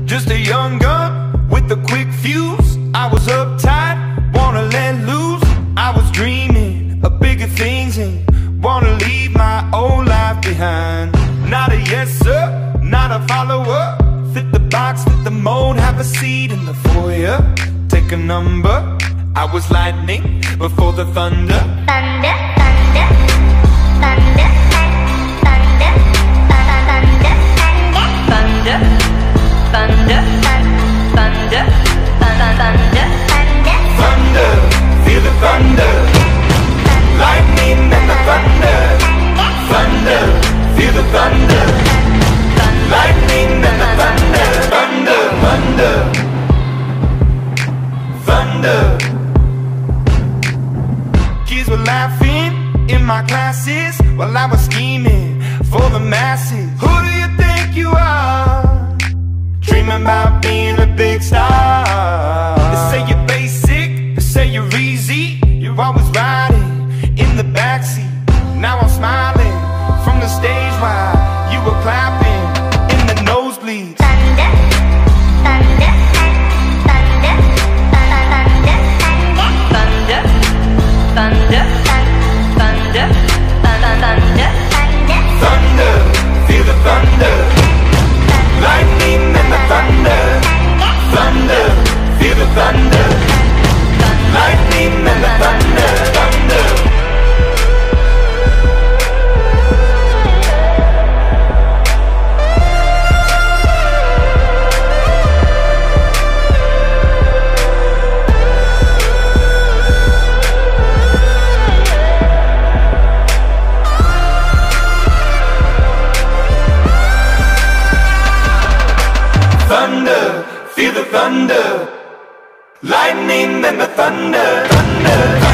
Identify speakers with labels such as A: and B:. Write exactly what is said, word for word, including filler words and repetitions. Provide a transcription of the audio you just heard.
A: Just a young gun with a quick fuse. I was uptight, wanna let loose. I was dreaming of bigger things and wanna leave my old life behind. Not a yes sir, not a follower. Fit the box, fit the mold, have a seat in the foyer. Take a number. I was lightning before the thunder.
B: Thunder, thunder, thunder, thunder, thunder, thunder, thunder, thunder, thunder, thunder,
A: thunder, feel the thunder. Lightning and the thunder. Thunder, feel the thunder. Lightning and the thunder. Thunder, thunder, thunder. Kids were laughing in my classes while I was scheming for the masses. Who do you think you are? Dreaming about being a big star. They say you're basic, they say you're easy. You're always riding in the backseat. Now I'm smiling from the stage while you were clapping in the nosebleeds.
B: thunder, thunder, thunder, thunder, thunder, thunder, thunder, thunder,
A: Thunder, feel the thunder. Lightning and the thunder. Thunder, feel the thunder. Lightning and the thunder. Thunder. Thunder, feel the thunder. Lightning and the thunder, thunder.